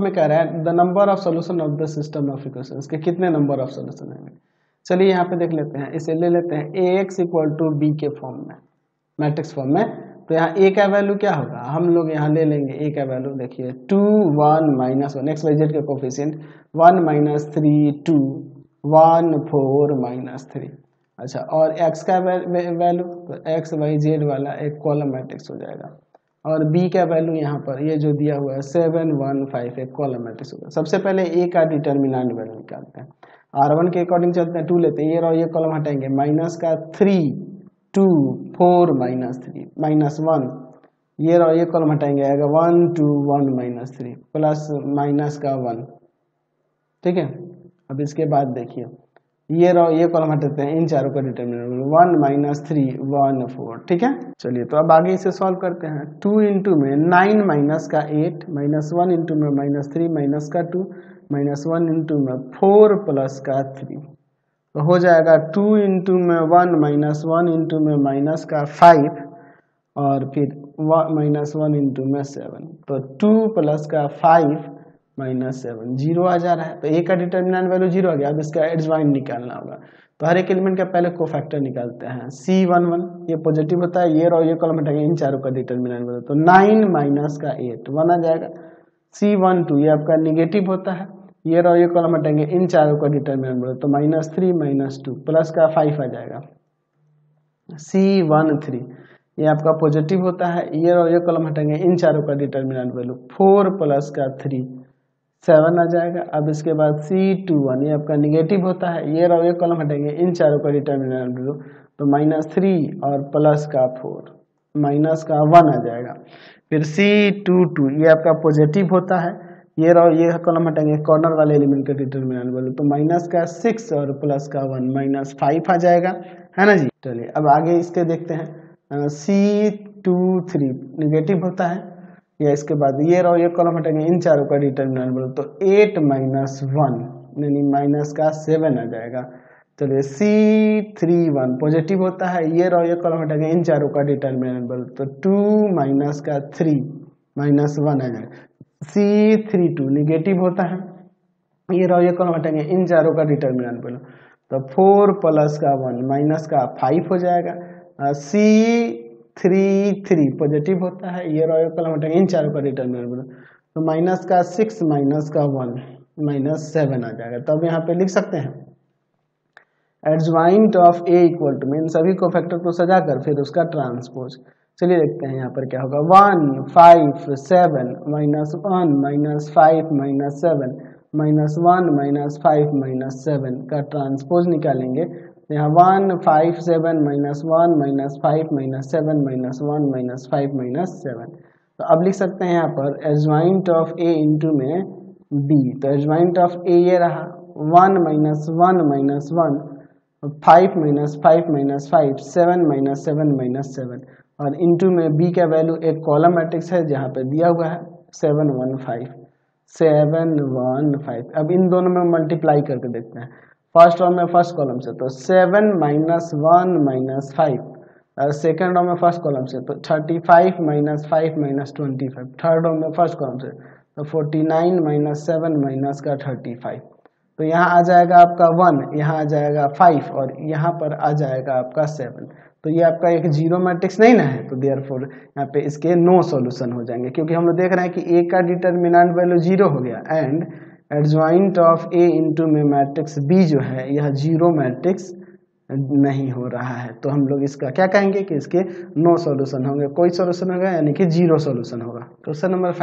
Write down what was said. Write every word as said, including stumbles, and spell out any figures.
हमें कह रहा है the number of solution of the system of equations के कितने नंबर ऑफ सोल्यूशन है। चलिए यहाँ पे देख लेते हैं, इसे ले लेते हैं A X equal to B के फॉर्म में, मैट्रिक्स फॉर्म में। तो यहाँ ए का वैल्यू क्या होगा, हम लोग यहाँ ले लेंगे ए का वैल्यू, देखिए two one minus one, X Y Z के coefficient one minus three two one four minus three. अच्छा, और x का वैल्यू तो एक्स वाई जेड वाला एक कॉलम मैट्रिक्स हो जाएगा, और b का वैल्यू यहाँ पर ये जो दिया हुआ है सेवन वन फाइव एक कॉलम मैट्रिक्स होगा। सबसे पहले a का डिटर्मिनेंट वैल्यू निकालते हैं, आर वन के अकॉर्डिंग चलते हैं, टू लेते हैं, ये और ये कॉलम हटाएंगे, माइनस का three two four minus three minus one, ये और ये कॉलम हटाएंगे, आएगा one two one minus three plus minus का वन। ठीक है, अब इसके बाद देखिए ये रो ये कॉलम हटाते हैं, इन चारों का determinant one minus three one four. ठीक है, चलिए तो अब आगे इसे सॉल्व करते हैं। टू इंटू में नाइन माइनस का एट माइनस वन इंटू में माइनस थ्री माइनस का टू माइनस वन इंटू में फोर प्लस का थ्री, तो हो जाएगा टू इंटू में वन माइनस वन इंटू में माइनस का फाइव और फिर माइनस वन इंटू में सेवन, तो टू प्लस का फाइव माइनस सेवन, जीरो आ जा रहा है। तो ए का डिटर्मिनेंट वैल्यू जीरो आ गया। अब इसका एडजॉइंट निकालना होगा, तो हर एक एलिमेंट का पहले कोफैक्टर निकालते हैं। सी वन वन ये पॉजिटिव होता है, ये और ये कॉलम हटाएंगे, इन चारों का डिटर्मिनेंट वैल्यू, तो नाइन माइनस का एट वन आ जाएगा। सी वन टू ये आपका निगेटिव होता है, ये और ये कॉलम हटाएंगे, इन चारों का डिटर्मिनेंट वैल्यू, तो minus three minus two plus का फाइव आ जाएगा। सी वन थ्री ये आपका पॉजिटिव होता है, ये और ये कॉलम हटाएंगे, इन चारों का डिटर्मिनेंट वैल्यू फोर प्लस का थ्री सेवन आ जाएगा। अब इसके बाद सी टू वन ये आपका निगेटिव होता है, ये और ये कॉलम हटेंगे, इन चारों का डिटर्मिनेंट वैल्यू, तो माइनस थ्री और प्लस का फोर माइनस का वन आ जाएगा। फिर सी टू टू ये आपका पॉजिटिव होता है, ये और ये कॉलम हटेंगे, कॉर्नर वाले एलिमेंट का डिटर्मिनेंट वैल्यू, तो माइनस का सिक्स और प्लस का वन माइनस फाइव आ जाएगा, है ना जी। चलिए अब आगे इसके देखते हैं। सी टू थ्री निगेटिव होता है, या इसके बाद ये रहो ये कॉलम हटेंगे, इन चारों का डिटर्मिनेंट बोलो, तो एट माइनस वन यानी माइनस का सेवन आ जाएगा। चलिए सी थ्री वन पॉजिटिव होता है, ये रहो ये कॉलम हटेंगे, इन चारों का डिटर्मिनेंट बोलो, तो टू माइनस का थ्री माइनस वन आ जाएगा। सी थ्री टू निगेटिव होता है, ये रहो ये कॉलम हटेंगे, इन चारों का डिटर्मिनेंट बोलो, तो फोर प्लस का वन माइनस का फाइव हो जाएगा। सी थ्री थ्री पॉजिटिव होता है, ये रॉयल कॉलम हटाएंगे, इन चारों का डिटर्मिनेंट बोलो, तो माइनस का सिक्स माइनस का वन माइनस सेवन आ जाएगा। तो अब यहाँ पे लिख सकते हैं adjoint of A equal to में इन सभी को फैक्टर को सजाकर फिर उसका ट्रांसपोज। चलिए देखते हैं यहाँ पर क्या होगा, one five seven minus one minus five minus seven minus one minus five minus seven का ट्रांसपोज निकालेंगे। यहाँ one five seven minus one minus five minus seven minus one minus five minus seven. तो अब लिख सकते हैं यहाँ पर एडजॉइंट ऑफ ए इंटू में बी, तो एडजॉइंट ऑफ ए ये रहा one minus one minus one five minus five minus five seven minus seven minus seven, और इंटू में बी का वैल्यू एक कॉलम मैट्रिक्स है जहाँ पे दिया हुआ है seven one five seven one five. अब इन दोनों में मल्टीप्लाई करके देखते हैं, फर्स्ट रो में फर्स्ट कॉलम से तो seven minus one minus five, और सेकेंड रो में फर्स्ट कॉलम से तो thirty five minus five minus twenty five, third row में फर्स्ट कॉलम से तो forty nine minus seven minus का थर्टी फाइव। तो यहाँ आ जाएगा आपका वन, यहाँ आ जाएगा फाइव और यहाँ पर आ जाएगा आपका सेवन। तो ये आपका एक जीरो मैट्रिक्स नहीं ना है, तो देयरफॉर यहाँ पे इसके नो सॉल्यूशन हो जाएंगे, क्योंकि हम लोग देख रहे हैं कि ए का डिटर्मिनेंट वैल्यू जीरो हो गया and adjoint of A into में मैट्रिक्स बी जो है यह जीरो मैट्रिक्स नहीं हो रहा है। तो हम लोग इसका क्या कहेंगे कि इसके नो सॉल्यूशन होंगे, कोई सॉल्यूशन होगा यानी कि जीरो सॉल्यूशन होगा। Question number